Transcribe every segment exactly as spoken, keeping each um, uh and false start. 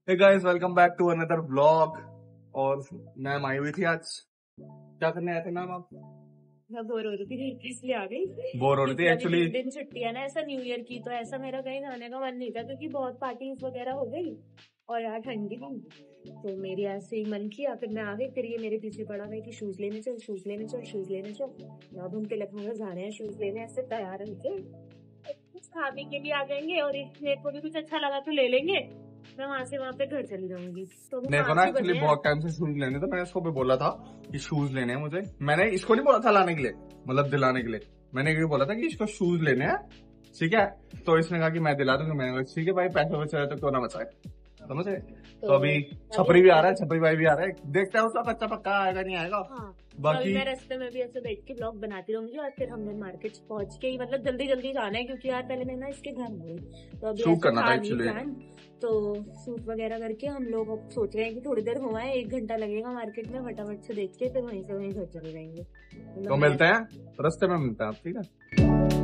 Hey guys, welcome back to another vlog. और ma'am आई हुई थी आज। क्या करने आए थे मैम आप? मैं बोर हो रही थी इसलिए आ गई। बोर हो रही थी एक्चुअली। दिन छुट्टी है ना, ऐसा न्यू ईयर की, तो ऐसा मेरा कहीं जाने का मन नहीं था क्योंकि बहुत पार्टीज वगैरह हो गई और यार ठंडी थी, तो मेरी ऐसे ही मन किया, फिर मैं आ गई। फिर ये मेरे पीछे पड़ा गई कि शूज लेने चल, शूज लेने चल, शूज लेने चल। अब हम तिलक नगर जा रहे हैं शूज लेने, ऐसे तैयार होके कुछ खा पी के भी आ जाएंगे और मेरे को भी कुछ अच्छा लगा तो ले लेंगे। मैं वहाँ से वहाँ पे घर चली जाऊंगी। तो मेरे को ना एक्चुअली बहुत टाइम से शूज लेने, तो मैंने इसको भी बोला था कि शूज लेने हैं मुझे। मैंने इसको नहीं बोला था लाने के लिए, मतलब दिलाने के लिए। मैंने ये बोला था कि इसको शूज लेने हैं, ठीक है। तो इसने कहा कि मैं दिला दूंगा। मैंने कहा ठीक है भाई, पैसे बचाए तो क्यों ना बचाए, समझे। तो, तो अभी छपरी भी आ रहा है, छपरी भाई भी आ रहा है। देखते हैं उसका कच्चा पक्का आएगा नहीं आएगा। हाँ। बाकी मैं रास्ते में भी ऐसे बैठ के ब्लॉग बनाती रहूंगी और फिर हमने मार्केट पहुंच के ही, मतलब जल्दी जल्दी जाना है क्योंकि यार पहले मैं ना इसके घर गई, तो अभी शूट करना था एक्चुअली। तो शूट वगैरह करके हम लोग अब सोच रहे हैं कि थोड़ी देर घुमाए, एक घंटा लगेगा मार्केट में, फटाफट से देख के फिर वहीं से वहीं घर चले जाएंगे। तो मिलते हैं रास्ते में, मिलते हैं आप, ठीक है।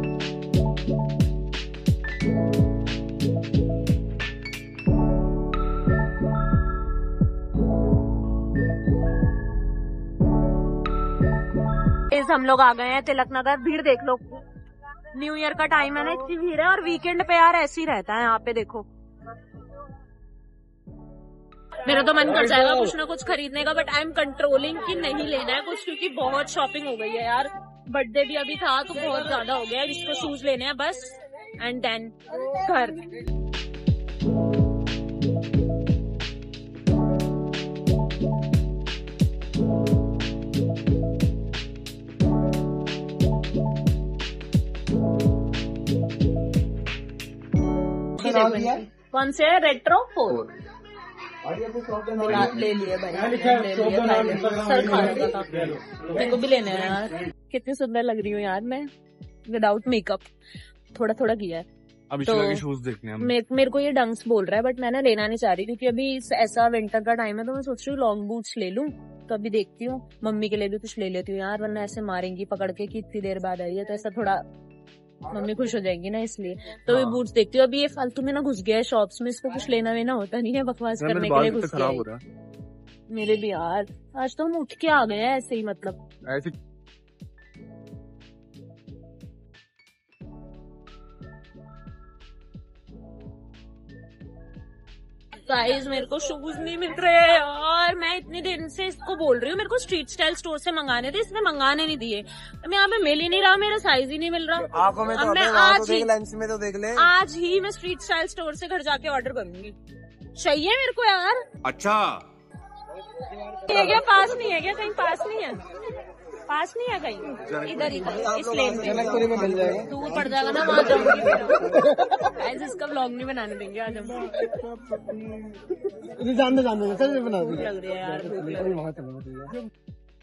हम लोग आ गए हैं तिलक नगर। भीड़ देख लो, न्यू ईयर का टाइम है ना, इतनी भीड़ है। और वीकेंड पे यार ऐसे ही रहता है यहाँ पे। देखो मेरा तो मन कर जाएगा कुछ ना कुछ खरीदने का, बट आई एम कंट्रोलिंग कि नहीं लेना है कुछ, क्योंकि बहुत शॉपिंग हो गई है यार। बर्थडे भी अभी था तो बहुत ज्यादा हो गया है। इसको शूज लेने हैं बस, एंड देन घर। कौन से है? रेट्रो फोर ले लिए भाई, सर खा रहा था। मेरे को भी लेने हैं यार। कितनी सुंदर लग रही हूँ यार मैं विदाउट मेकअप, थोड़ा थोड़ा किया है। अभी तो शूज देखने हैं। मे, मेरे को ये डंक्स बोल रहा है, बट मैं ना लेना नहीं चाह रही क्योंकि अभी ऐसा विंटर का टाइम है, तो मैं सोच रही हूँ लॉन्ग बूट्स ले लूं। तो अभी देखती हूँ, मम्मी के लिए भी कुछ ले लेती हूँ यार, वरना ऐसे मारेंगी पकड़ के कि इतनी देर बाद आई है, तो ऐसा थोड़ा मम्मी खुश हो जाएगी ना, इसलिए। तो हाँ। बूट्स देखती हूँ। अभी ये फालतू में ना घुस गया है शॉप्स में, इसको कुछ लेना वेना होता नहीं है, बकवास करने के लिए घुस गया है। मेरे भी यार, आज तो हम उठ के आ गए हैं ऐसे ही, मतलब ऐसे। गाइस मेरे को शूज नहीं मिल रहे हैं यार। मैं इतनी देर से इसको बोल रही हूँ मेरे को स्ट्रीट स्टाइल स्टोर से मंगाने थे, इसने मंगाने नहीं दिए। मैं यहाँ पे मिल ही नहीं रहा, मेरा साइज ही नहीं मिल रहा। आंखों में तो मैं आज तो ही लेंस में तो देख ले। आज ही मैं स्ट्रीट स्टाइल स्टोर से घर जाके ऑर्डर करूंगी। चाहिए मेरे को यार। अच्छा है क्या? पास नहीं है क्या? कहीं पास नहीं है? पास नहीं है कहीं? इधर ही इस लेन में मिल जाएगा। दूर पड़ जाएगा ना, वहाँ जाऊंगी। इसका व्लॉग नहीं बनाने देंगे आज हम। जानते जानते सर बना भूख लग रही है यार, भूख लग रही है।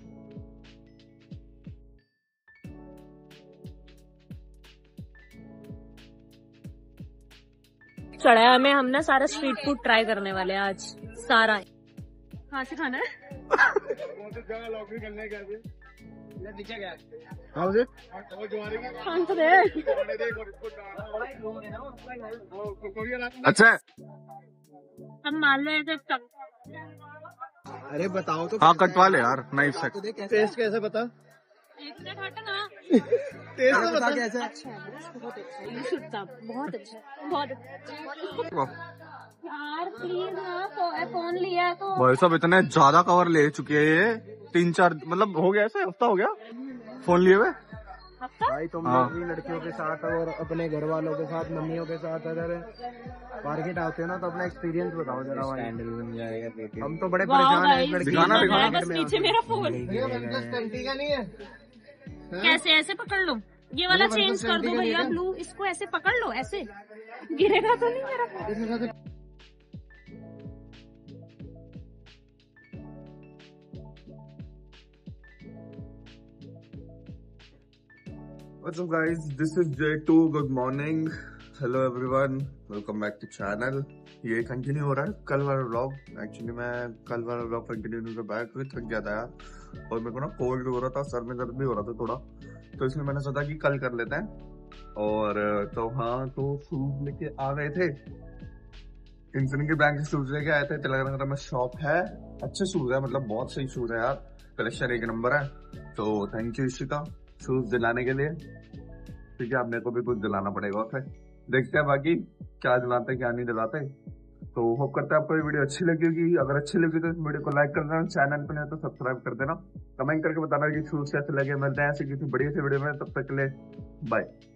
चढ़ाया में हम ना सारा स्ट्रीट फूड ट्राई करने वाले हैं आज, सारा। कहाँ से खाना है? अच्छा, हम मान रहे थे। अरे बताओ तो। हाँ कटवा ले यार, नाइफ से। टेस्ट कैसे बता? टेस्ट तो बता कैसे? अच्छा है, बहुत अच्छा, बहुत अच्छा, बहुत अच्छा यार। प्लीज ना, फोन लिया तो भाई साहब इतने ज्यादा कवर ले चुके हैं ये, तीन चार, मतलब हो गया ऐसे हफ्ता हो गया फोन लिए हुए। भाई तुम लोग भी लड़कियों के साथ और अपने घर वालों के साथ, मम्मियों के साथ अगर मार्केट आते हो ना, तो अपना एक्सपीरियंस बताओ जरा भाई। हम तो बड़े परेशान हैं। दिखाना दिखाना बस पीछे मेरा फोन का नहीं है। कैसे? ऐसे पकड़ लो, ये वाला चेंज कर दो भैया, ब्लू। इसको ऐसे पकड़ लो, ऐसे गिरेगा तो नहीं मेरा phone. What's up guys, this is J two, good morning, hello everyone, welcome back to channel। ये कंटिन्यू हो रहा है कल वाला व्लॉग। एक्चुअली मैं कल वाला व्लॉग कंटिन्यू कर पाया क्योंकि थक गया था यार, और मेरे को ना कोल्ड हो रहा था, सर में दर्द भी हो रहा था थोड़ा, तो इसलिए मैंने सोचा कि कल कर लेते हैं। और तो हाँ, तो शूज लेके आ गए थे, इंफिनिटी ब्रांड के शूज लेके आए थे। तिलक नगर में शॉप है, अच्छे शूज है, मतलब बहुत सही शूज है यार, कलेक्शन एक नंबर है। तो थैंक यू इशिका शूज दिलाने के लिए। ठीक है, अब मेरे को भी कुछ दिलाना पड़ेगा उसे, देखते हैं बाकी क्या दिलाते क्या नहीं दिलाते। तो होप करते हैं आपको ये वीडियो अच्छी लगी होगी। अगर अच्छी लगी तो इस वीडियो को लाइक कर देना, चैनल पे नहीं तो सब्सक्राइब कर देना, कमेंट करके बताना कि शूज कैसे लगे। मिलते हैं ऐसे किसी बढ़िया से वीडियो में, तब तक के लिए बाय।